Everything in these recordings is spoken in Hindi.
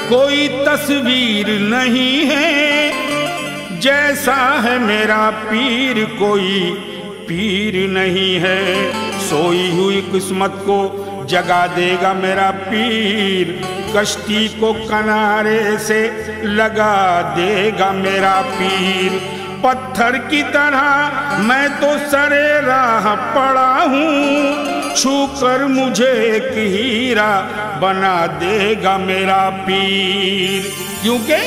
कोई तस्वीर नहीं है, जैसा है मेरा पीर कोई पीर नहीं है। सोई हुई किस्मत को जगा देगा मेरा पीर, कश्ती को किनारे से लगा देगा मेरा पीर। पत्थर की तरह मैं तो सरे राह पड़ा हूँ, छूकर मुझे एक हीरा बना देगा मेरा पीर। क्योंकि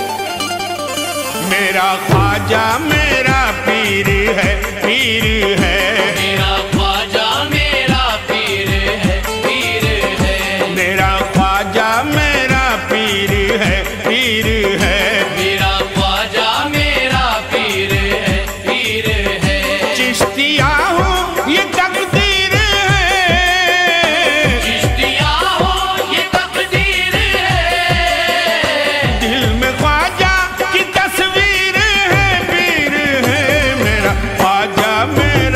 मेरा ख्वाजा मेरा पीर है, पीर है। मेरा ख्वाजा मेरा पीर है, पीर है। मेरा ख्वाजा मेरा पीर है, पीर है। मेरा ख्वाजा मेरा पीर है, पीर है। चिश्तिया हूँ ये तकदीर है, चिश्तिया हो ये तकदीर है। दिल में ख्वाजा की तस्वीर है, पीर है। मेरा ख्वाजा मेरा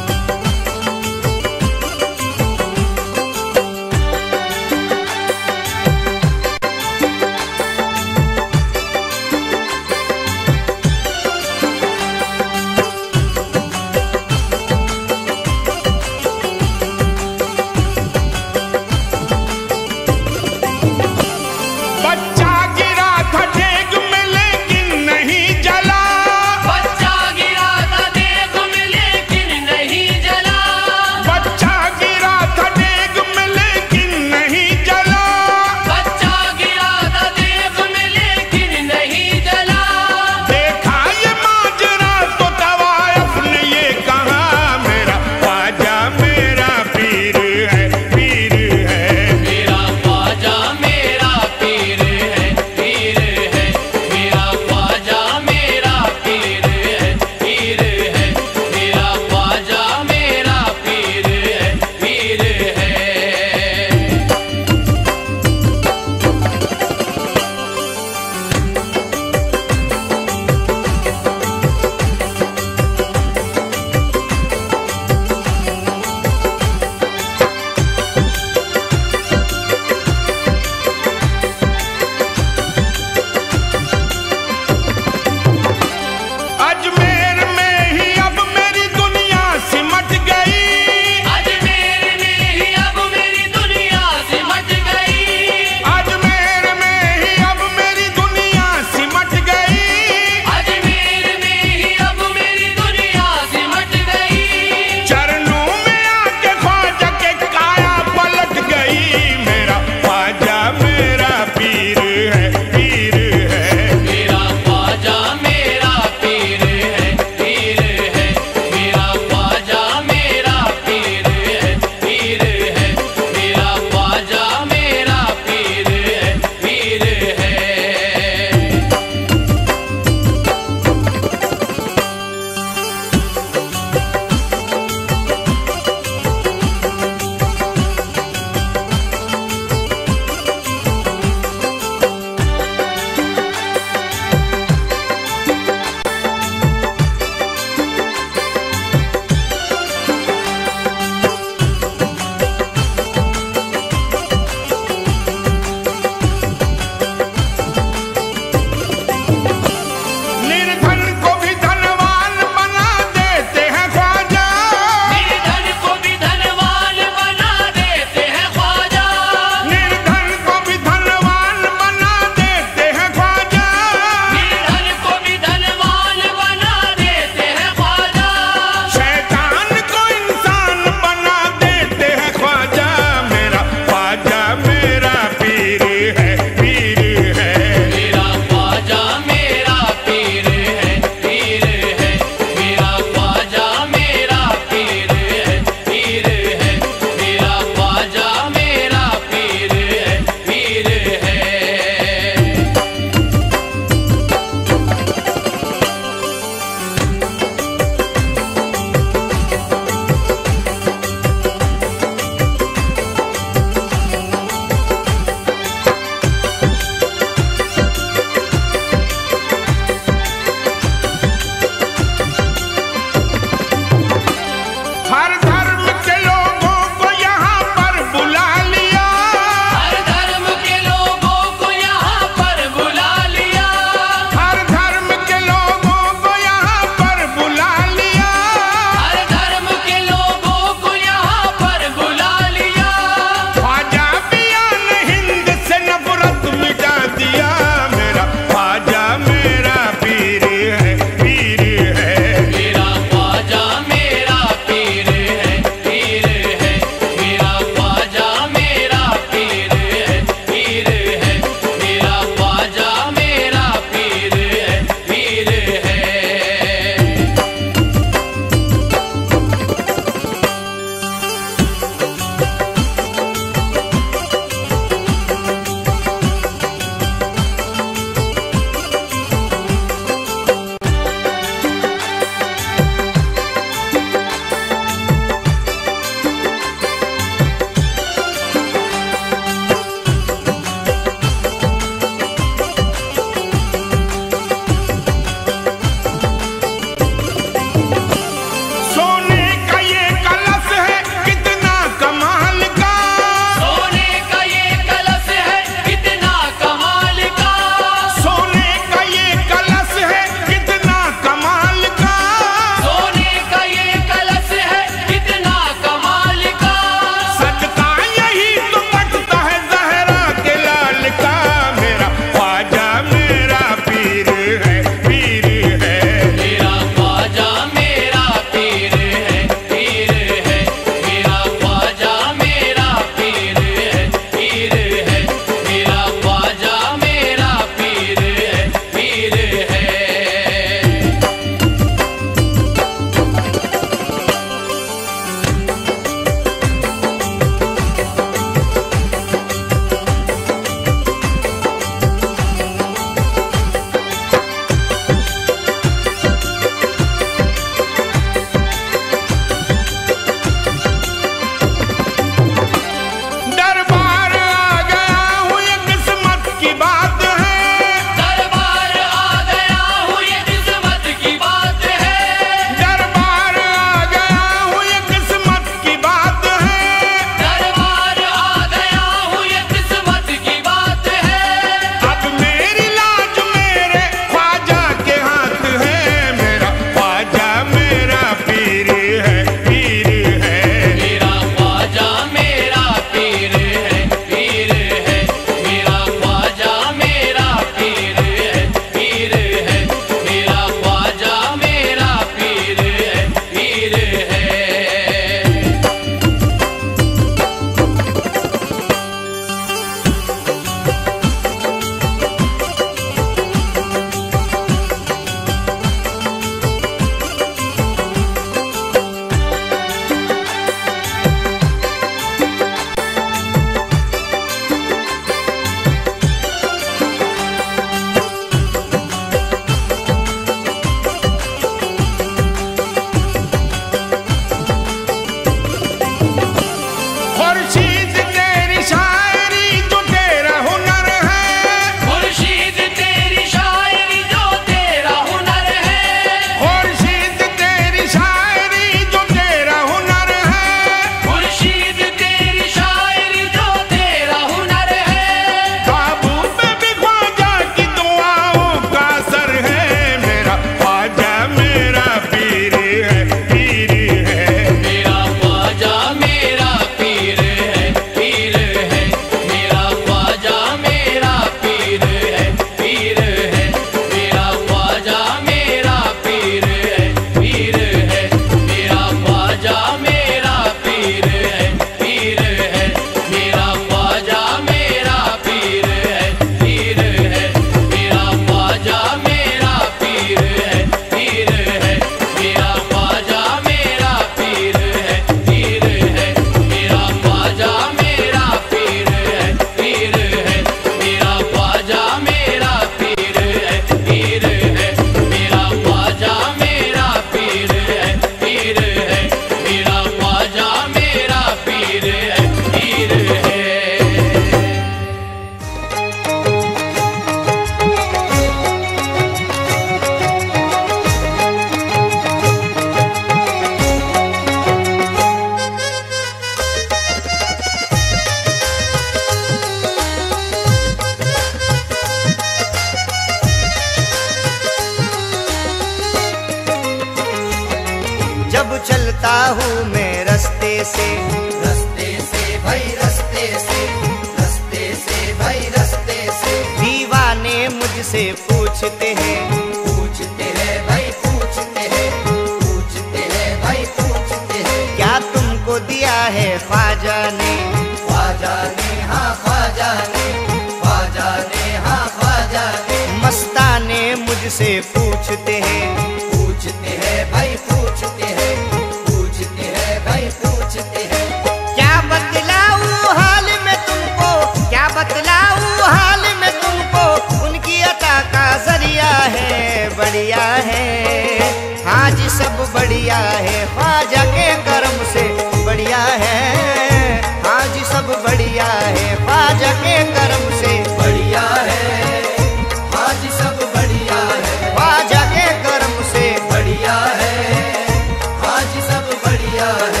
गुजरता हूँ मैं रस्ते से भाई रस्ते से, रस्ते से भाई रस्ते से। दीवाने मुझसे पूछते हैं भाई पूछते हैं, पूछते हैं भाई पूछते हैं। क्या तुमको दिया है ख्वाजा ने, ख्वाजा ने हाँ ख्वाजा ने, ख्वाजा ने हाँ ख्वाजा ने। मस्ताने मुझसे पूछते हैं भाई पूछते हैं, पूछते हैं भाई पूछते हैं। क्या बतलाऊं हाल में तुमको, क्या बतलाऊं हाल में तुमको, उनकी अता का जरिया है बढ़िया है। हाँ जी सब बढ़िया है, ख्वाजा के करम से बढ़िया है। हाँ जी सब बढ़िया है, ख्वाजा के करम से बढ़िया है। आज सब बढ़िया है, ख्वाजा के करम से बढ़िया है। आज सब बढ़िया है।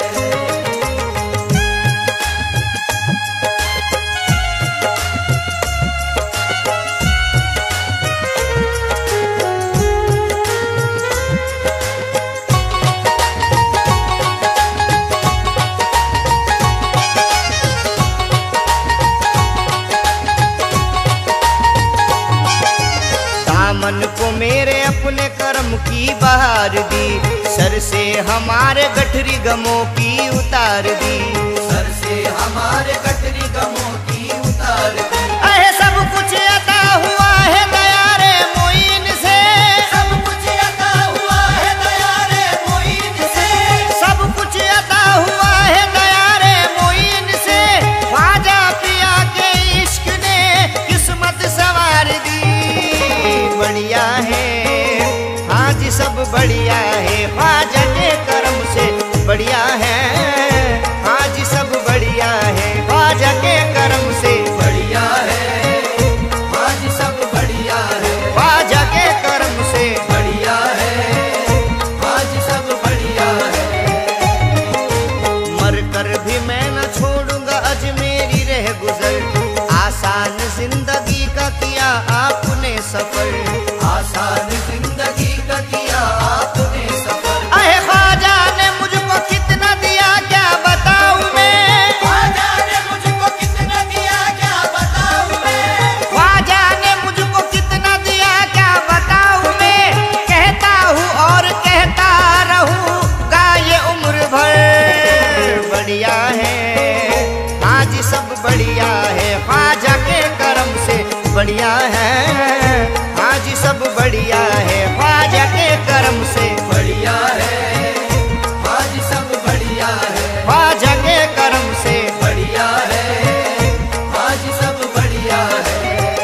दामन को मेरे अपने कर्म की बहार दी, सर से हमारे गठरी गमों की उतार दी। सर से हमारे कटरी गमों की उतार दी। अहे सब कुछ अता हुआ है दया रे मोइन से, सब कुछ अता हुआ है दया रे मोइन से। सब कुछ अता हुआ है दया रे मोइन से। ख्वाजा पिया के इश्क ने किस्मत संवार दी। बढ़िया है हाँ जी सब बढ़िया है, ख्वाजा के करम से बढ़िया है। हाँ जी सब बढ़िया है, ख्वाजा के करम से बढ़िया है। आज सब बढ़िया है, ख्वाजा के करम से बढ़िया है। आज सब बढ़िया है। मर कर भी मैं न छोड़ूंगा अजमेरी रह गुजर। आसान जिंदगी का किया आपने सफर, आसान जिंदगी का किया आपने सफर। अहे ख्वाजा ने मुझको कितना दिया क्या बताऊं मैं, ख्वाजा ने मुझको कितना दिया क्या बताऊं मैं। ख्वाजा ने मुझको कितना दिया क्या बताऊं मैं। कहता हूँ और कहता रहूंगा ये उम्र भर। बढ़िया है हाँ जी सब बढ़िया है, ख्वाजा के करम से बढ़िया है। हाँ जी सब बढ़िया है, ख्वाजा के करम से बढ़िया है। आज सब बढ़िया है, ख्वाजा के करम से बढ़िया है। आज सब बढ़िया है।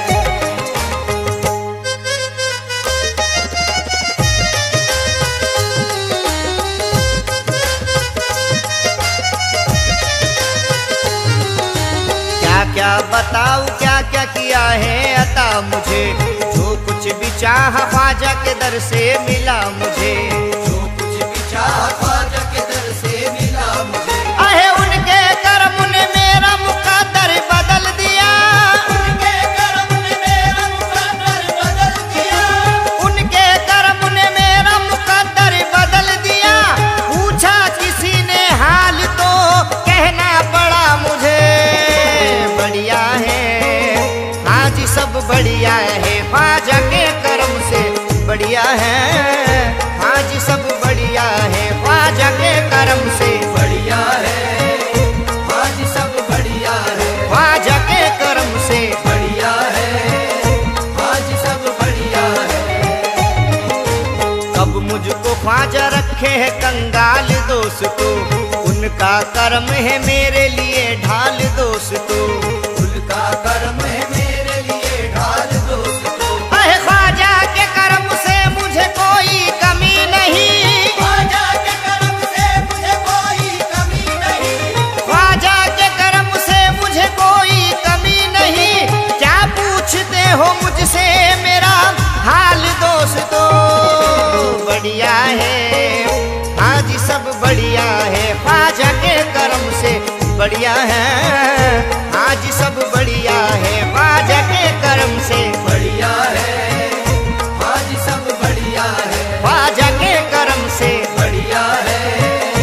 क्या क्या बताऊं क्या क्या किया है अता मुझे। जो कुछ भी चाहा ख्वाजा के दर से मिला मुझे। जो कुछ भी चाहा ख्वाजा के दर से मिला मुझे। अहे उनके करम ने मेरा मुकद्दर बदल दिया। उनके करम ने मेरा मुकद्दर बदल दिया। उनके करम ने मेरा मुकद्दर बदल दिया। पूछा किसी ने हाल तो कहना पड़ा मुझे। बढ़िया है हाँ जी सब बढ़िया है, ख्वाजा के करम से बढ़िया है। हाँ जी सब बढ़िया है, ख्वाजा के करम से बढ़िया है। आज सब बढ़िया है, ख्वाजा के करम से बढ़िया है। आज सब बढ़िया है। कब मुझको ख्वाजा रखे है कंगाल दोस्तों। उनका करम है मेरे लिए ढाल दोस्तों। उनका करम है मेरे लिए ढाल दोस्तों। अहे ख्वाजा के करम से मुझे कोई कमी नहीं। ख्वाजा के करम से मुझे कोई कमी नहीं। ख्वाजा के करम से मुझे कोई कमी नहीं। क्या पूछते हो मुझसे मेरा हाल दोस्तों। बढ़िया है हाँ जी सब बढ़िया है, ख्वाजा के करम से बढ़िया है। हाँ जी सब बढ़िया है, ख्वाजा के करम से बढ़िया है। आज सब बढ़िया है, ख्वाजा के करम से बढ़िया है।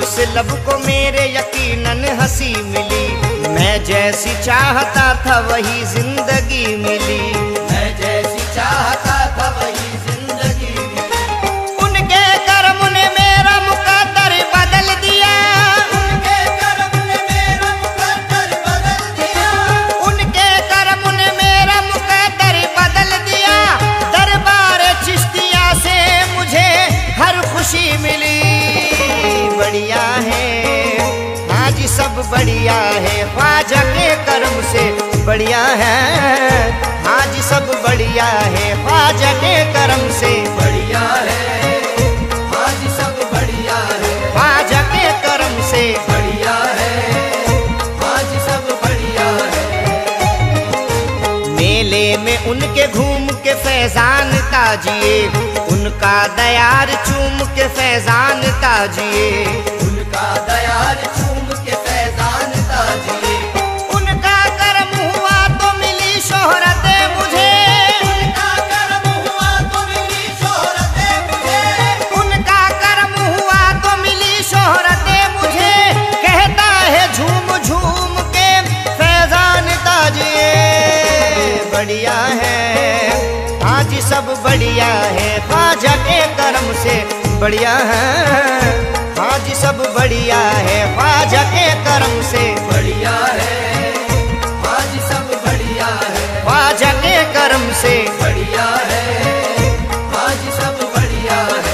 उस लब को मेरे यकीनन हंसी मिली। मैं जैसी चाहता था वही जिंदगी मिली। मैं जैसी चाहता था वही जिंदगी मिली। उनके कर्म ने मेरा मुकद्दर बदल दिया। उनके कर्म ने मेरा मुकद्दर बदल दिया। उनके कर्म ने मेरा मुकद्दर बदल दिया। दरबार चिश्तिया से मुझे हर खुशी मिली। बढ़िया है हाँ जी सब बढ़िया है, ख्वाजा के कर्म से बढ़िया है। हाँ जी सब बढ़िया है, ख्वाजा के कर्म से बढ़िया है। आज सब बढ़िया है। ख्वाजा के कर्म से बढ़िया है। आज सब बढ़िया है। मेले में उनके घूम के फैजान ताजिए। उनका दयार चूम के फैजान ताजिए। उनका दयाल चूम के फैजान ताजिए। उनका कर्म हुआ तो मिली शोहरत मुझे। उनका कर्म हुआ तो मिली शोहरत मुझे। उनका कर्म हुआ तो मिली शोहरत मुझे। कहता है झूम झूम के फैजान ताजिए। बढ़िया है आज सब बढ़िया है, ख्वाजा के कर्म से बढ़िया है। आज सब बढ़िया है, ख्वाजा के कर्म से बढ़िया है। आज सब बढ़िया है। ख्वाजा के कर्म से बढ़िया है। आज सब बढ़िया है।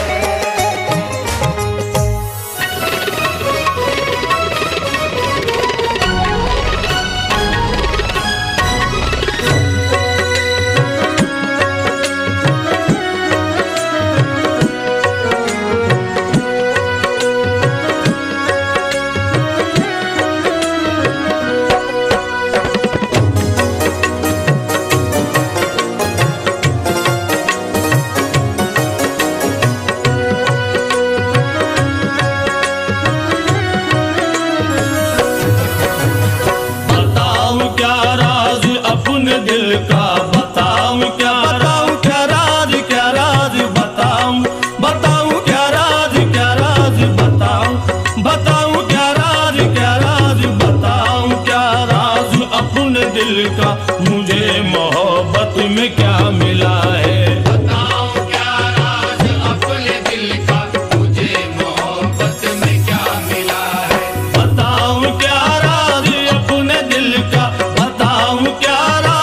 दिल का बताऊं क्या राज, क्या राज, क्या राज बताऊं, बताऊं क्या राज, क्या राज बताऊं, बताऊं क्या राज, क्या राज बताऊं, क्या राज अपने दिल का मुझे मोहब्बत में क्या मिला है। बताऊं क्या राज अपने दिल का मुझे मोहब्बत में क्या मिला है। बताऊं क्या राज अपने दिल का, बताऊं क्या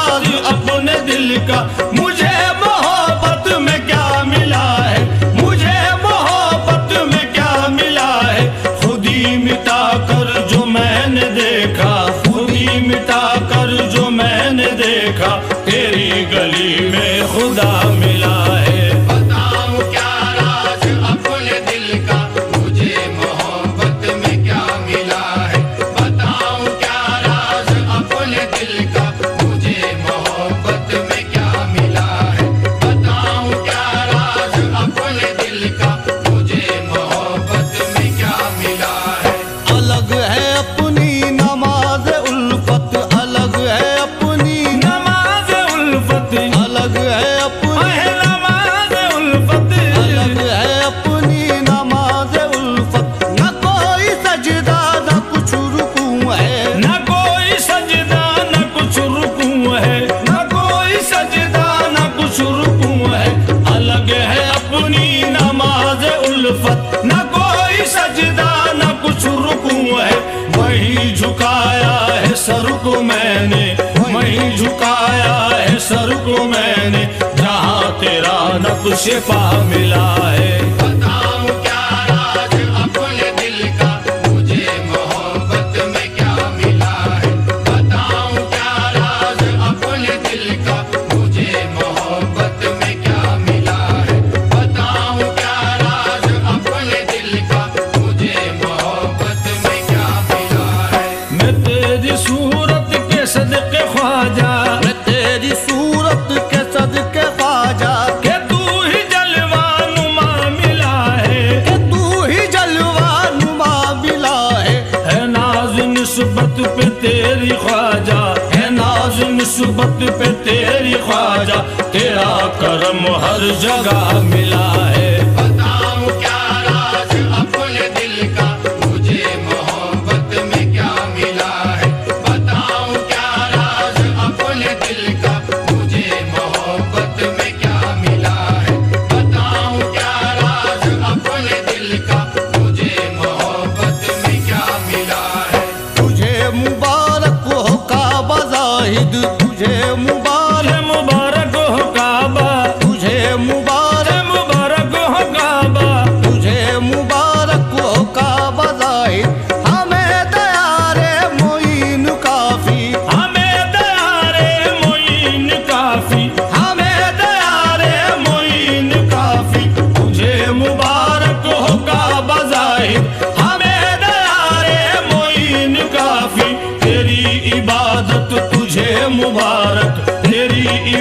अपने दिल का मुझे मोहब्बत में क्या मिला है, मुझे मोहब्बत में क्या मिला है। खुद ही मिटा कर जो मैंने देखा, खुद ही मिटा कर जो मैंने देखा, तेरी गली में खुदा मिला है। बताऊं क्या राज अपने दिल का मुझे मोहब्बत में क्या मिला है। बताऊं क्या राज अपने दिल का मुझे मोहब्बत में क्या मिला है। बताऊं क्या राज अपने दिल का मुझे मोहब्बत में क्या मिला है। अलग है अपनी नमाज उल्फत, अलग है अपनी नमाज उल्फत, अलग है अपनी नमाज उल्फत, अलग है अपनी नमाज उल्फत। न कोई सजदा न कुछ रुकू है, न कोई सजदा न कुछ रुकू है, न कोई सजदा न कुछ रुकू है। अलग है अपनी नमाज उल्फत, न कोई सजदा न कुछ रुकू है। वही झुकाया है सर को मैंने, वही झुकाया है सर को मैंने, जहाँ तेरा नक्श पा मिला है। बताऊं क्या राज अपने दिल का मुझे मोहब्बत में क्या मिला है। बताऊं क्या राज अपने दिल का मुझे मोहब्बत में क्या मिला है। बताऊं क्या राज अपने दिल का मुझे मोहब्बत में क्या मिला है। मैं तेरी सूरत के सदके ख्वाजा, मैं तेरी सूरत के सदके ख्वाजा, के तू ही जलवा नुमा मिला है, के तू ही जलवा नुमा मिला है नाज निस्बत पे तेरी ख्वाजा, है नाज निस्बत पे तेरी ख्वाजा, तेरा करम हर जगह मिला है। बताऊं क्या राज अपने दिल का मुझे मुबारक, तेरी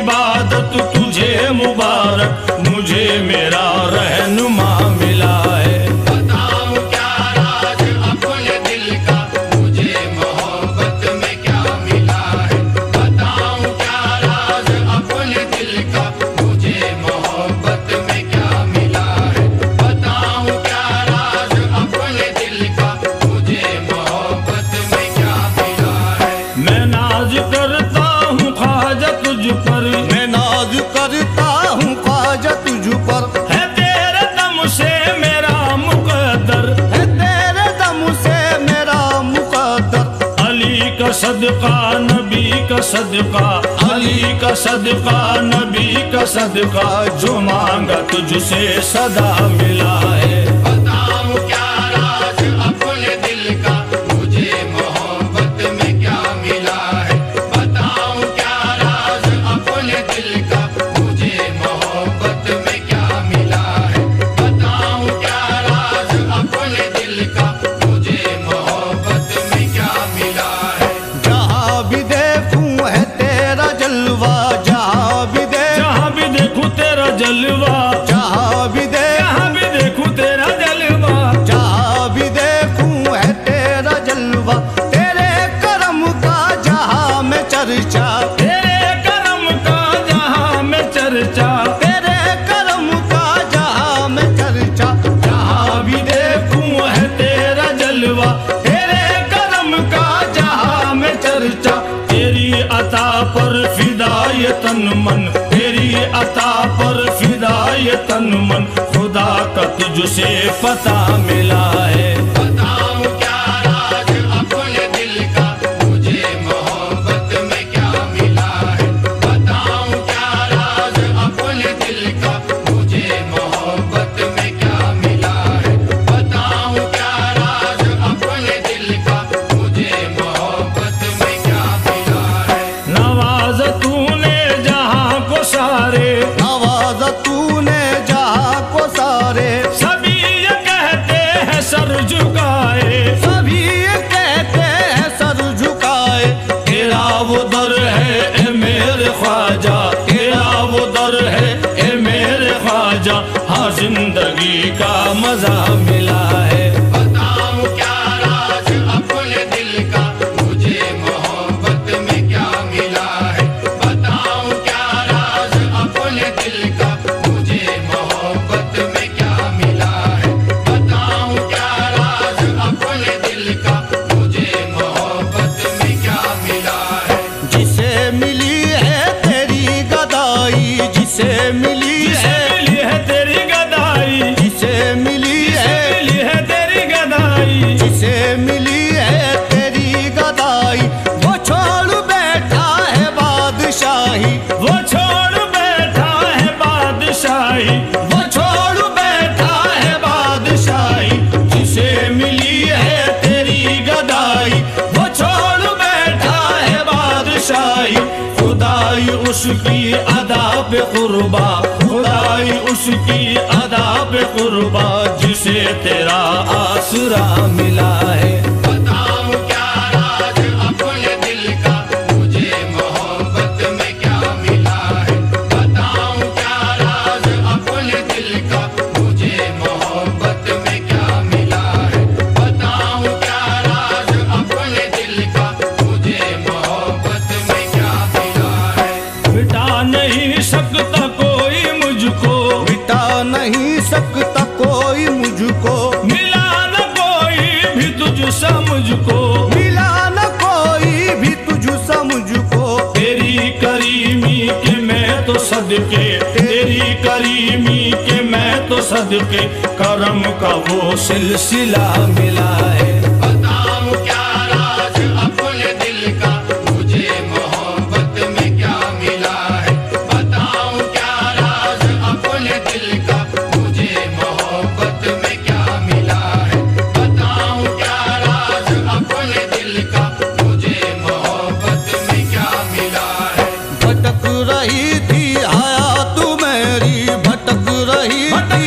इबादत तुझे मुबारक, मुझे मेरा रहनुमा मिला है। बताऊं क्या राज अपने दिल का, मुझे मोहब्बत में क्या मिला है। बताऊं क्या राज अपने दिल का, मुझे मोहब्बत में क्या मिला है। बताऊं क्या राज अपने दिल का, मुझे मोहब्बत में क्या मिला है। मैं नाज करता हूँ ख्वाजा तुझ पर, मैं नाज करता हूँ ख्वाजा तुझ पर, है तेरे दम से मेरा मुकद्दर, है तेरे दम से मेरा मुकद्दर। अली का सदका नबी का सदका, अली का सदका नबी का सदका, जो मांगा तुझसे सदा मिला है। बताऊं क्या राज अपने दिल का, मुझे मोहब्बत में क्या मिला है। बताऊं क्या राज अपने दिल का, मुझे मोहब्बत में क्या मिला है। बताऊं क्या राज अपने दिल का, मुझे मोहब्बत में क्या मिला है। जहाँ भी देखूं है तेरा जलवा, जहाँ भी जहाँ भी देखूं तेरा जलवा, जहाँ भी जहाँ भी देखूं तेरा जलवा, जहाँ भी देखूं है तेरा जलवा। तेरे करम का जहाँ में चर्चा, तेरे करम का जहाँ में चर्चा, तेरे करम का जहाँ में चर्चा। जहाँ भी देखूं है तेरा जलवा, तेरे करम का जहाँ में चर्चा। तेरी अता पर फिदा ये तन मन, तेरी अता पर फिदा ये तन मन, खुदा का तुझसे पता मिला है। बताऊं क्या राज अपने दिल का, मुझे मोहब्बत में क्या मिला है। बताऊं क्या राज अपने दिल का, मुझे मोहब्बत में क्या मिला है। बताऊं क्या राज अपने दिल का, मुझे मोहब्बत में क्या मिला है। नवाज तूने जहाँ को सारे, नवाजा तूने जहाँ को सारे, सभी ये कहते हैं सर झुकाए, सभी ये कहते हैं सर झुकाए। तेरा वो दर है ए मेरे ख्वाजा, तेरा वो दर है ए मेरे ख्वाजा, हाँ जिंदगी का मजा मिला है। बताऊं क्या राज अपने दिल का, मुझे मोहब्बत में क्या मिला है। बताऊं क्या राज अपने दिल का, मुझे मोहब्बत में क्या मिला है। बताऊं क्या राज अपने दिल का, मुझे मोहब्बत में क्या मिला है। जिसे मिली है तेरी गदाई, जिसे मिली जिसे है, मिली है तेरी गदाई, जिसे मिली है, मिली है तेरी गदाई, जिसे मिली है तेरी गदाई। वो छोड़ बैठा है बादशाही, वो छोड़ बैठा है बादशाही, वो छोड़ बैठा है बादशाही। जिसे मिली है तेरी गदाई, वो छोड़ बैठा है बादशाही। खुदाई उसकी अदा पे कुर्बा, खुदाई उसकी अदा पे कुर्बा, जिसे तेरा आसरा मिला है। बताऊं क्या राज अपने दिल का, मुझे मोहब्बत में क्या मिला है। बताऊं क्या राज अपने दिल का, मुझे मोहब्बत में क्या मिला है। बताऊं क्या राज अपने दिल का, मुझे मोहब्बत में क्या मिला है। मिटा नहीं सकता कोई मुझको, मिटा नहीं सकता कोई मुझको, मिला न कोई भी तुझ सा मुझको, मिला न कोई भी तुझ सा मुझको। तेरी करीमी के मैं तो सदके, तेरी करीमी के मैं तो सदके, करम का वो सिलसिला मिला है। बताऊं क्या राज अपने दिल का, मुझे मोहब्बत में क्या मिला है। बताऊं क्या राज अपने दिल का, मुझे मोहब्बत में क्या मिला है। बताऊं क्या राज अपने दिल का, मुझे मोहब्बत में क्या मिला है। भटक रही थी हयात मेरी, भटक रही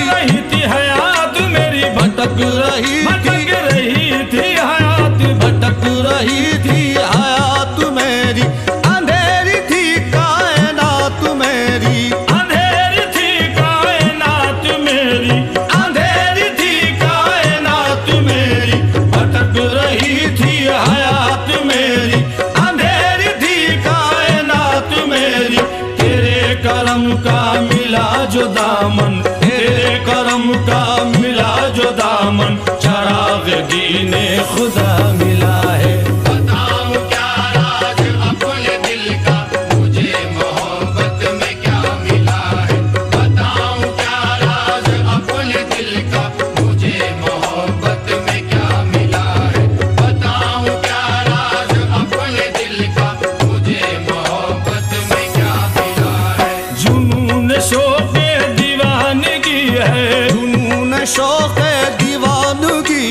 थी हयात मेरी, भटक रही थी हयात, भटक रही थी हयात मेरी। अंधेरी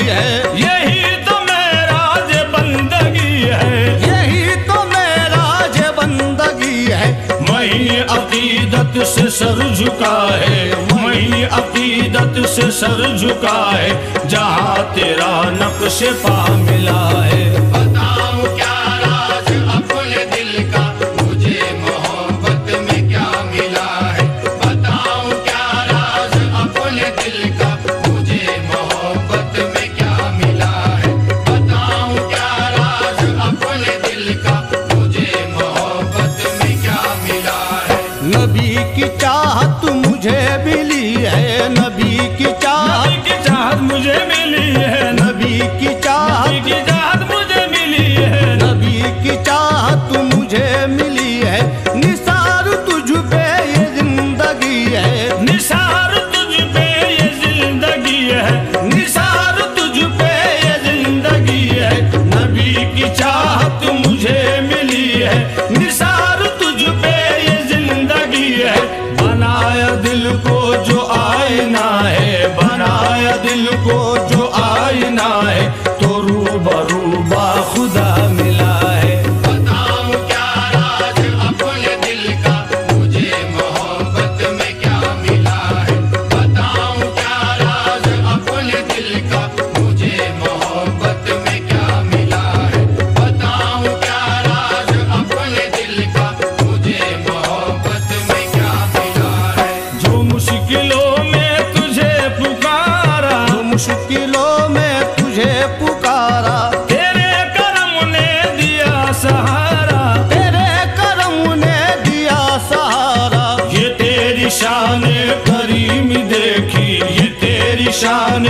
है, यही तो मेराज बंदगी है, यही तो मेराज बंदगी है। मैं अकीदत से सर झुका है, मैं अकीदत से सर झुका है, जहाँ तेरा नक्श पा मिला है। बताऊं क्या राज अपने दिल का, मुझे मोहब्बत में क्या मिला है। बताऊं क्या राज अपने दिल का, मुझे मोहब्बत में क्या मिला है। बताऊं क्या राज अपने दिल का, मुझे मोहब्बत में क्या मिला है। नबी की चाहत मुझे मिली है, नबी की चाहत, नबी की चाहत मुझे मिली है, नबी की चाहत, नबी की चाहत मुझे मिली है, नबी की चाहत मुझे मिली है। निसार तुझ पे ये जिंदगी है, निसार तुझ पे ये जिंदगी है, निसार तुझ पे ये जिंदगी है। नबी की चाहत मुझे मिली है, निसार तुझ पे ये जिंदगी है। बनाया दिल को जो आईना है, बनाया दिल को जो आईना है, तो रूबरू बा खुदा मिला है। बताऊं क्या राज अपने दिल का, मुझे मोहब्बत में क्या मिला है। बताऊं क्या राज अपने दिल का, मुझे मोहब्बत में क्या मिला है। बताऊं क्या राज अपने दिल का, मुझे मोहब्बत में क्या मिला है। जो मुश्किलों में तुझे पुकारा, मुश्किलों में तुझे पुकारा, तेरे करम ने दिया सहारा, तेरे करम ने दिया सहारा। ये तेरी शान करीमी देखी, ये तेरी शान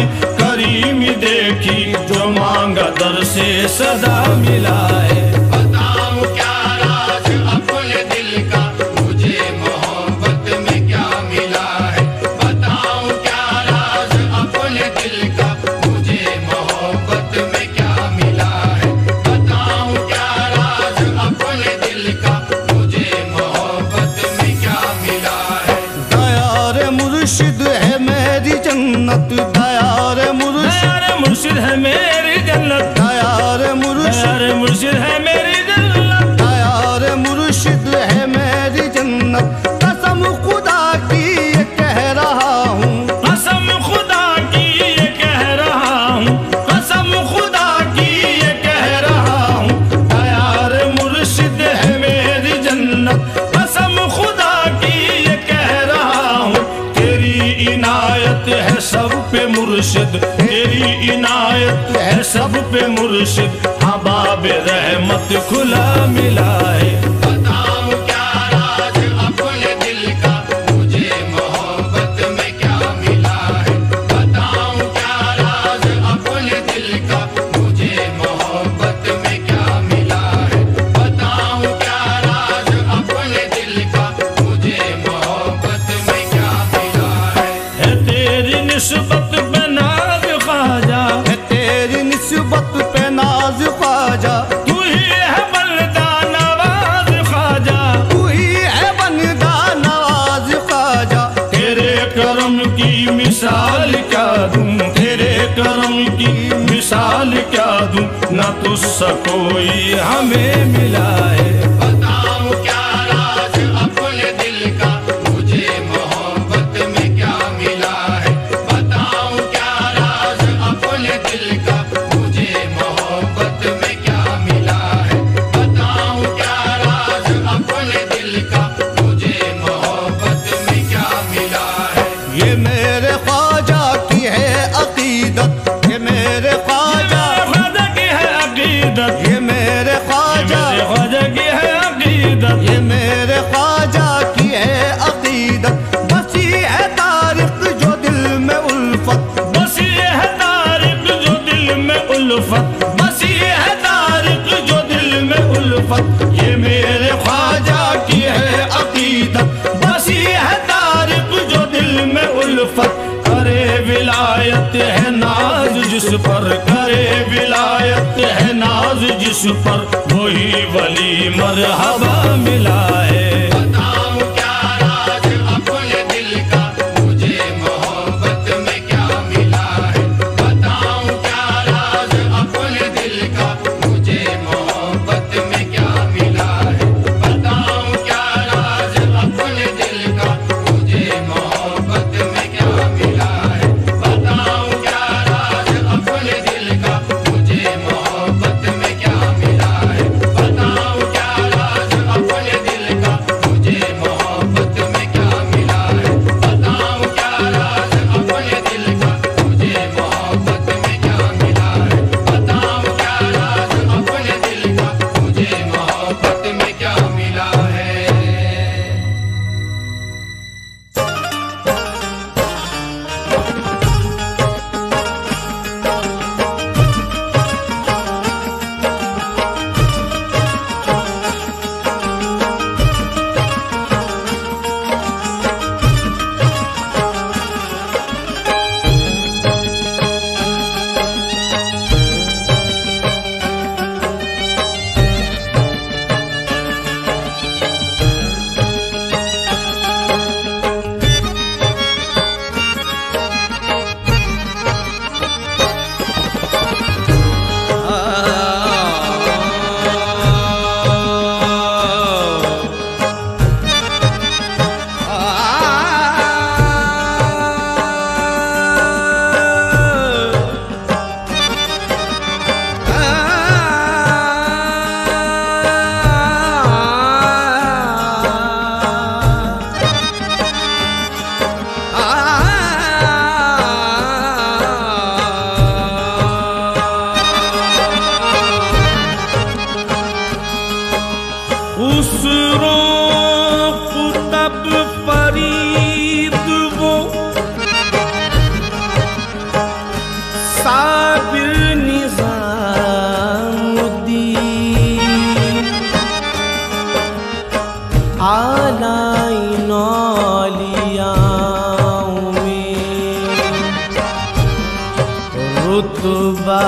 करीमी देखी, जो मांगा दर से सदा मिला है। बताऊं क्या राज अपने दिल का, मुझे मोहब्बत में क्या मिला है। बताऊं क्या राज अपने दिल का, मुझे मोहब्बत में क्या मिला है। बताऊं क्या राज अपने दिल का, मुझे मोहब्बत में क्या मिला है। दयार मुर्शिद है मेरी जन्नत, दयार मुर्शिद, यार मुर्शिद है मेरी जन्नत, दयार मुर्शिद, यार मुर्शिद है मेरी जन्नत, दयार मुर्शिद है मेरी जन्नत। कसम खुदा की ये कह रहा हूँ, कसम खुदा की ये कह रहा हूँ, कसम खुदा की ये कह रहा हूँ। दयार मुर्शिद है मेरी जन्नत, कसम खुदा की ये कह रहा हूँ। तेरी इनायत है सब पे मुर्शिद, तेरी इनायत है सब पे मुर्शिद, हाँ बाबे रहमत खुला मिला है। बताऊं क्या राज अपने दिल का, मुझे मोहब्बत में क्या मिला है। बताऊं क्या राज अपने दिल का, मुझे मोहब्बत में क्या मिला है। बताऊं क्या राज अपने दिल का, मुझे मोहब्बत में क्या मिला है। तेरी निस्बत पे नाज ख्वाजा, है तेरी निस्बत पे नाज ख्वाजा। तू ही है बंदा नवाज ख्वाजा, तू ही है बंदा नवाज ख्वाजा। तेरे करम की मिसाल क्या दूं, तेरे करम की मिसाल क्या दूं, न तुझसे कोई हमें मिला है। बताऊं क्या राज अपने दिल का, मुझे मोहब्बत में क्या मिला है। बताऊं क्या राज अपने दिल का, मुझे मोहब्बत में क्या मिला है। बताऊं क्या राज अपने दिल का, मुझे मोहब्बत में क्या मिला है। ये मेरे ख्वाजा की है अकीदत, ये मेरे ख्वाजा, ख्वाजा की है अकीदत, ये मेरे ख्वाजा, मेरे ख्वाजा की है अकीदत, ये मेरे ख्वाजा की है अकीदत। बसी है तारीख जो दिल में उल्फत, बसी है तारीख जो दिल में उल्फत, बसी है तारीख जो दिल में उल्फत। ये मेरे ख्वाजा की है अकीदत, बसी है तारीख जो दिल में उल्फत। करे विलायत है नाज जिस पर, करे विलायत है नाज जिस पर, वही वली मरहबा मिला है। बताऊं क्या राज अपने दिल का, मुझे मोहब्बत में क्या मिला है। बताऊं क्या साबिर निज़ामुद्दीन आलाई नौलियाओं में रुतबा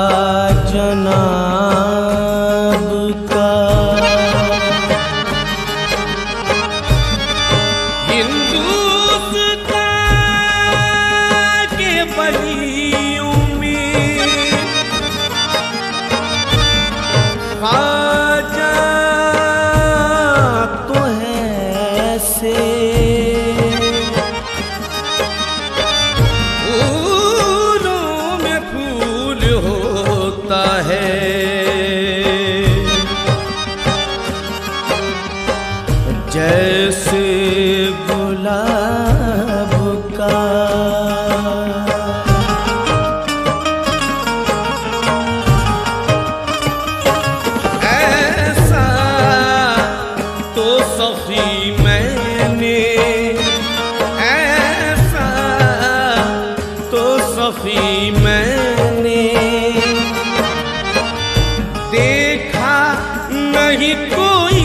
जनाब का हिंदुस्तान के बलियों में ख्वाजा तो है से फूलों में फूल होता है जैसे गुलाब का ऐसा तो सखी मैंने ऐसा तो सखी मैंने देखा नहीं कोई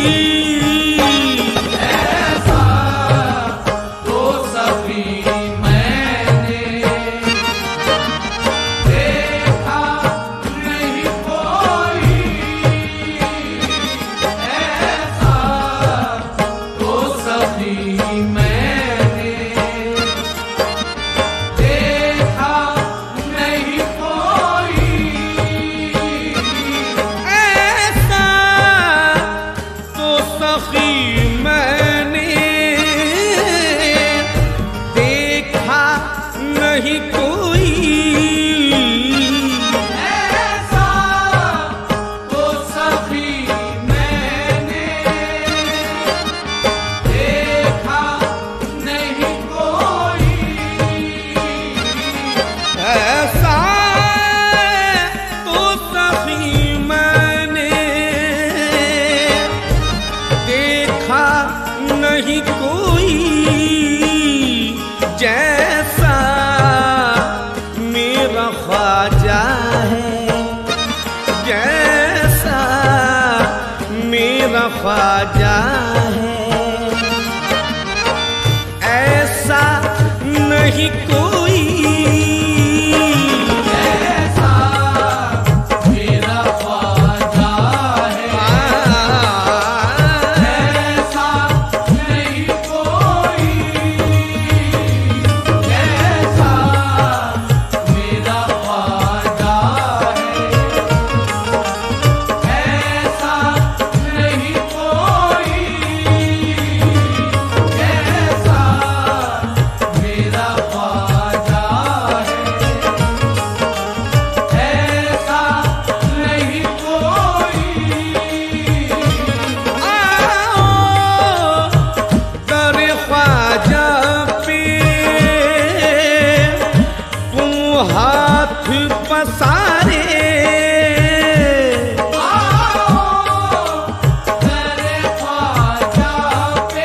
नहीं कोई ऐसा तो सभी मैंने देखा नहीं कोई ऐसा तो सभी मैंने देखा नहीं कोई जैसा मेरा ख्वाजा है जैसा मेरा ख्वाजा है ऐसा नहीं कोई ऐसा मेरा ख्वाजा है ऐसा नहीं कोई ऐसा मेरा ख्वाजा है ऐसा नहीं कोई ऐसा मेरा ख्वाजा है ऐसा नहीं कोई आओ दर ख्वाजा पे तुम हाथ पसारे तेरे ख्वाजा पे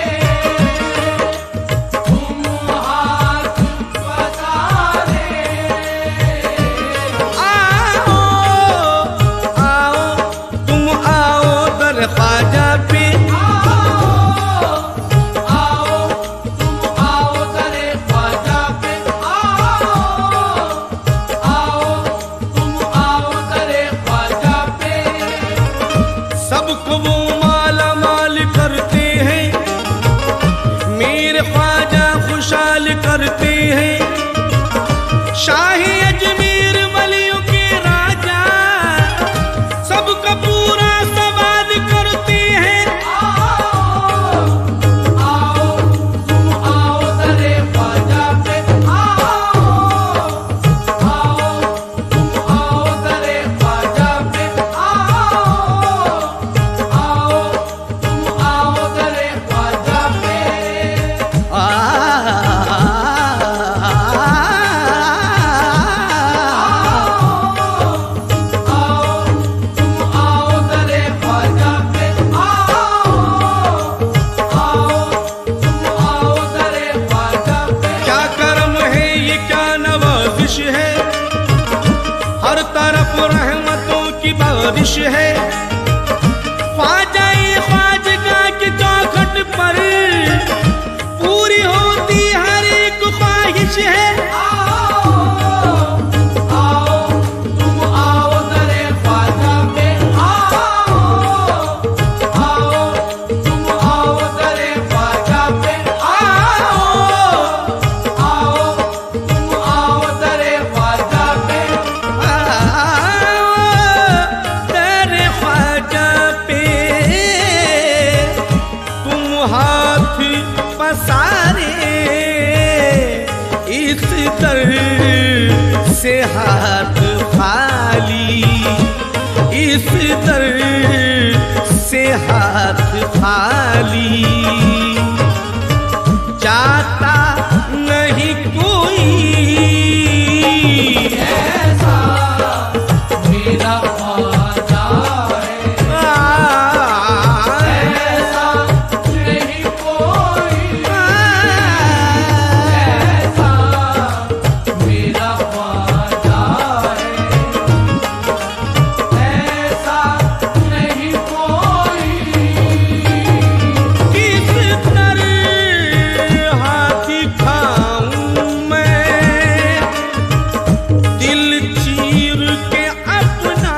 तुम हाथ पसारे आओ आओ तुम आओ दर ख्वाजा पे आओ तुम आओ तेरे ख्वाजा पे आओ तुम हर तरफ रहमतों की बारिश है। ख्वाजा ख्वाजगा की चौखट पर पूरी होती हर एक ख्वाहिश है। से हाथ खाली, इस दर से हाथ खाली, जाता नहीं कोई ऐसा मेरा ख्वाजा है, ऐसा नहीं कोई, ऐसा मेरा ख्वाजा है, ऐसा नहीं कोई। किस तरह हाथी खाऊं मैं दिल चीर के अपना,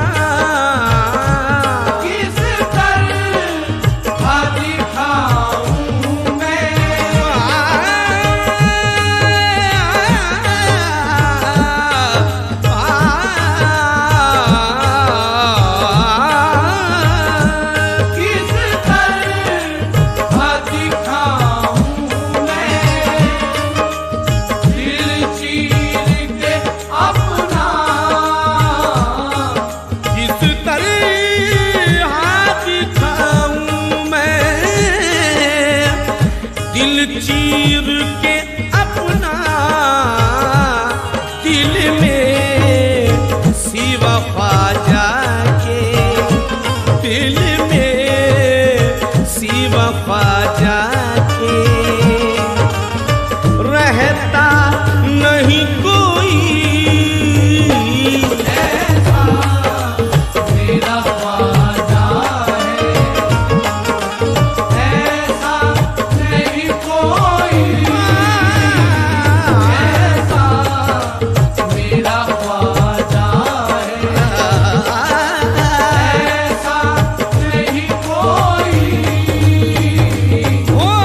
किस तरह हाथी खाऊं मैं, किस तरह हाथी खाऊं मैं, दिल चीर के अपना, किस तरह हाथी खाऊं मैं दिल चीर के अपना, दिल में सिवा ख्वाजा के, दिल में सिवा ख्वाजा के रहता नहीं कोई। ऐसा मेरा ख्वाजा है, ऐसा नहीं कोई, ऐसा मेरा ख्वाजा है, ऐसा नहीं कोई। ओ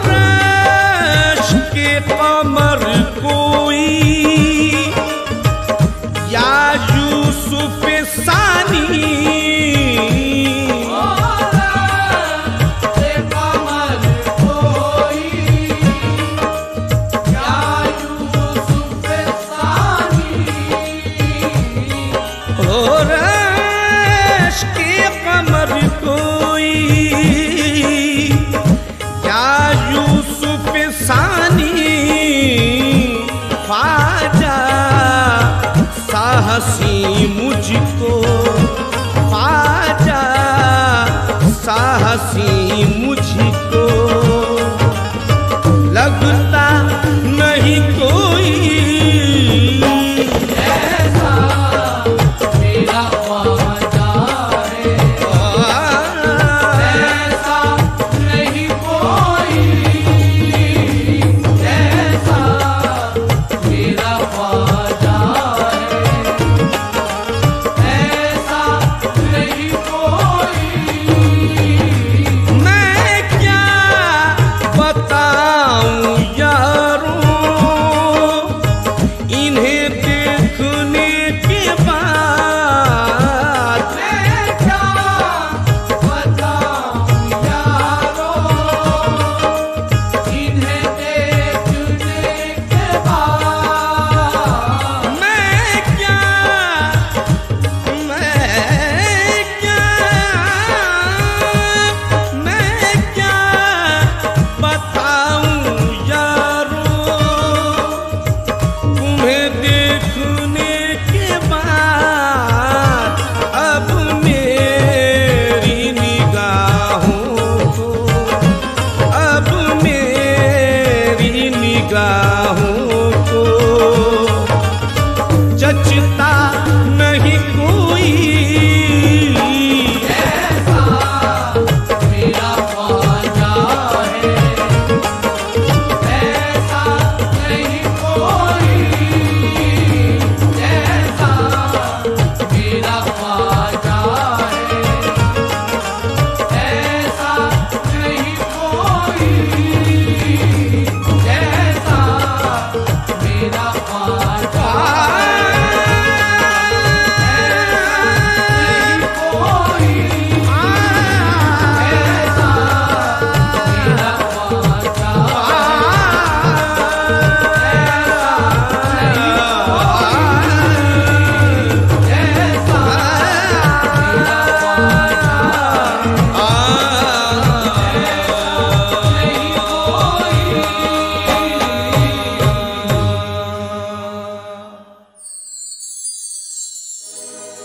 रश के कमर कोई या यूसुफ सानी, से कमर कोई या यूसुफ सानी, ओ रश के कमर कोई या यूसुफ सानी, ख्वाजा साहसी मुझको, ख्वाजा साहसी मुझको लगता नहीं कोई। ऐसा मेरा ख्वाजा है, ऐसा नहीं कोई, ऐसा मेरा ख्वाजा है,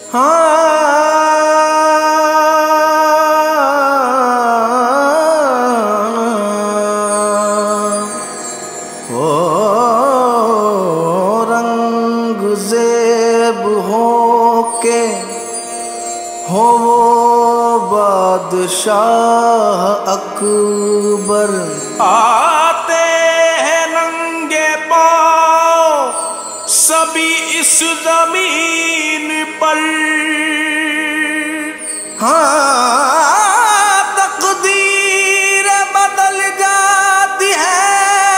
बादशाह अकबर आते हैं नंगे पाँव सभी इस जमीन पर। हाँ, तकदीर बदल जाती है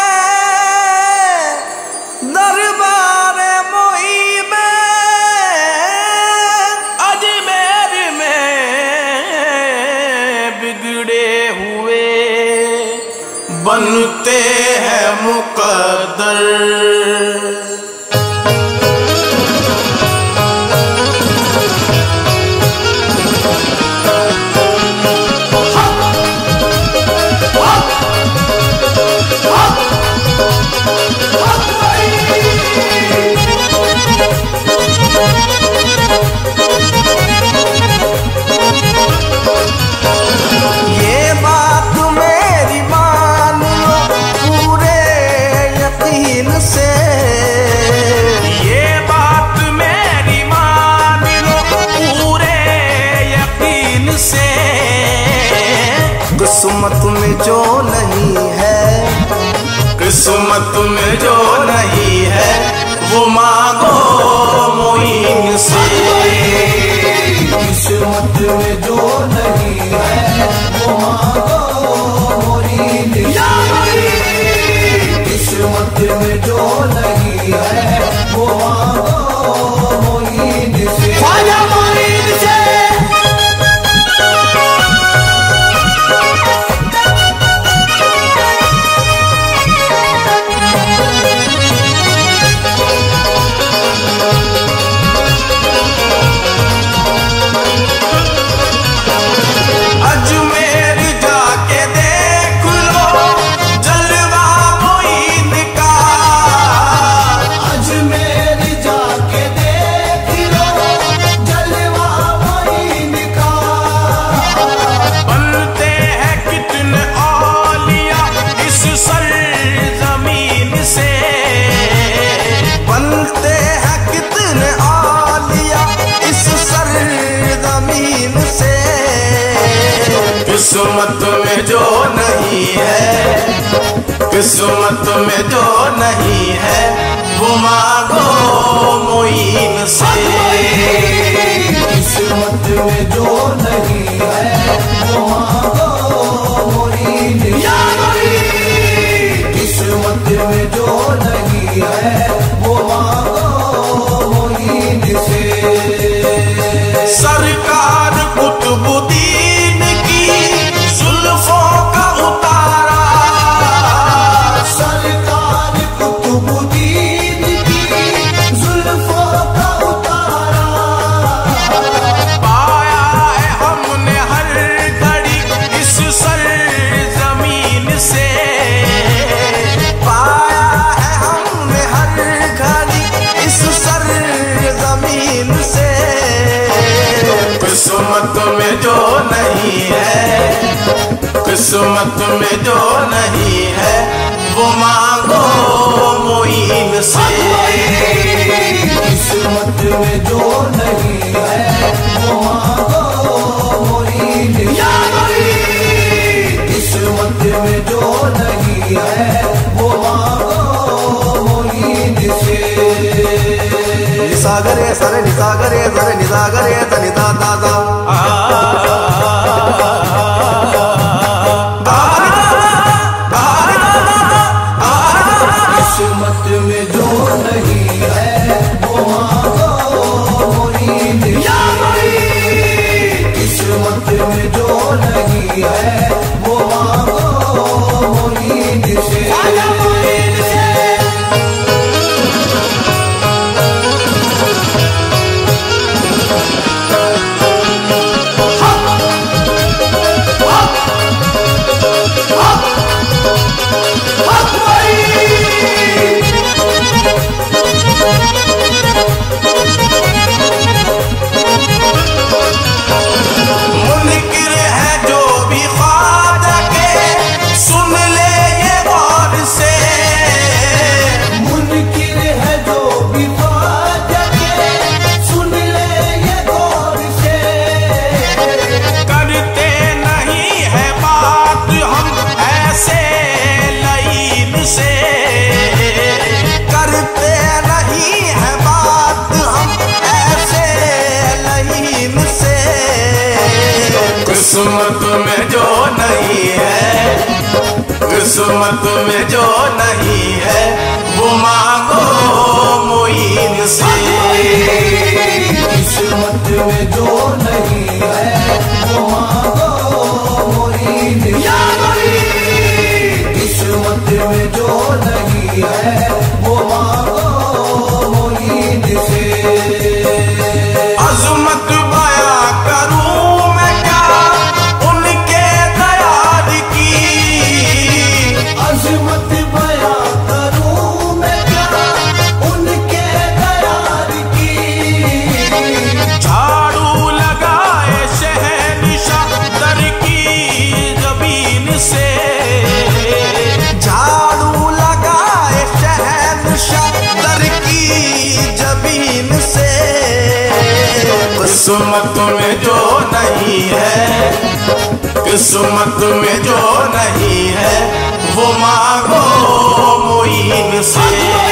दरबार मोई में, अजमेर में बिगड़े हुए बनते हैं मुकद्दर। किस्मत में जो नहीं है, किस्मत में जो नहीं है वो मांगो मोइन से। किस्मत में जो नहीं है वो मांगो मोइन से। किस्मत में जो नहीं है वो मांगो मोइन से। ख्वाजा मोइन से। किस्मत में जो नहीं है, किस्मत में जो नहीं है वो मांगो मोइन से। किस्मत में जो नहीं है वो मांगो मोइन से। किस्मत में जो नहीं है वो मांगो मोइन से। सरकार कुतुबुद्दीन की जुल्फों का उतारा, सरकार कुतुबुद्दीन की जुल्फों का उतारा। पाया है हमने हर घड़ी इस सरजमीन से। पाया है हमने हर घड़ी इस सरजमीन से। किस्मत में जो नहीं है, किस्मत में जो नहीं है वो मांगो मोइन से। किस्मत में जो नहीं है वो मांगो मोइन से। किस्मत में जो नहीं है वो मांगो मोइन से। निसागरे सर निसागरे सर निसागरे तनिता दादा किस्मत में जो नहीं है वो मांगो मोइन से। किस्मत में जो नहीं है वो मांगो मोइन से। हाँ किस्मत में जो नहीं है, किस्मत में जो नहीं है, वो मांगो मोइन से। किस्मत में जो नहीं है वो मांगो मोइन से। किस्मत में जो नहीं है वो मांगो मोइन से। अज़मत बयां करूं मैं क्या उनके दयाद की, अज़मत बयां करूं मैं क्या उनके दयाद की। झाड़ू लगाए शहनिशाह दर की जबीन से, झाड़ू लगाए शहनिशाह दर की जबीन से। किस्मत में जो नहीं है, किस्मत में जो नहीं है, वो मांगो मोइन से।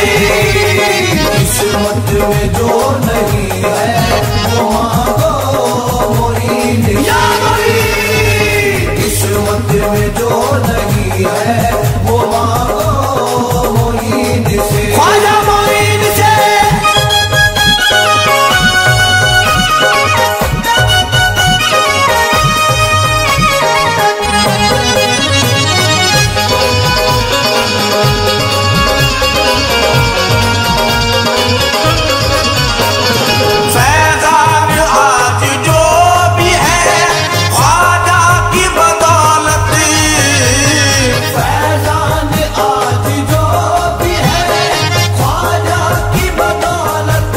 किस्मत में जो नहीं है वो मांगो मोइन से। किस्मत में जो नहीं है वो मांगो मोइन से। ख्वाजा मोइन से। फैजान आज जो भी है ख्वाजा की बदौलत, फैजान आज जो भी है ख्वाजा की बदौलत।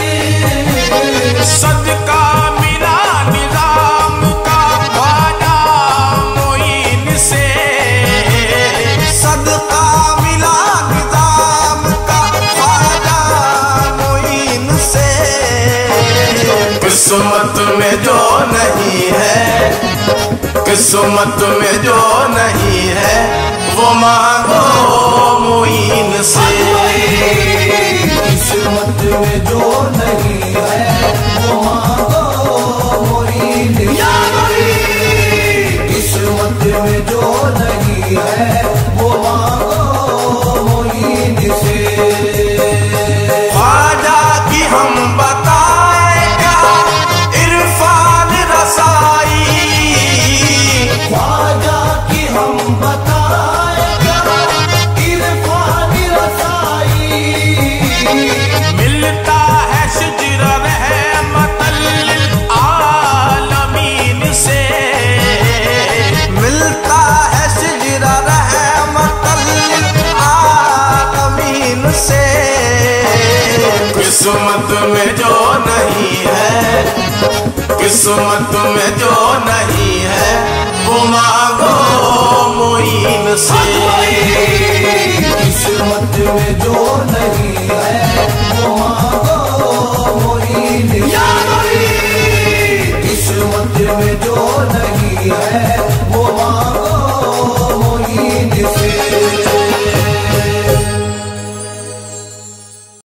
सदका मिला निजाम का ख्वाजा मोइन से, सदका मिला निजाम का ख्वाजा मोइन से। किस्मत में जो नहीं है, किस्मत में जो नहीं है, वो मांगो मोइन से। किस्मत में जो नहीं है वो मांगो मोइन से। किस्मत में जो नहीं है वो मांगो मोइन से। ख्वाजा की हम बताए क्या इरफान रसाई, ख्वाजा की हम बताए क्या इरफान रसाई। मिलता है शिजरा रहमतल लिल आलमीन से, मिलता है शिजरा रहमतल लिल आलमीन से। किस्मत में जो नहीं है, किस्मत में जो नहीं है, वो मांगो मोइन से। किस्मत में जो नहीं है वो मांगो मोइन से। किस्मत में जो नहीं है